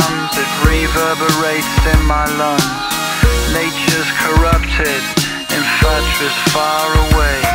drums, it reverberates in my lungs. Nature's corrupted, infatuous far away.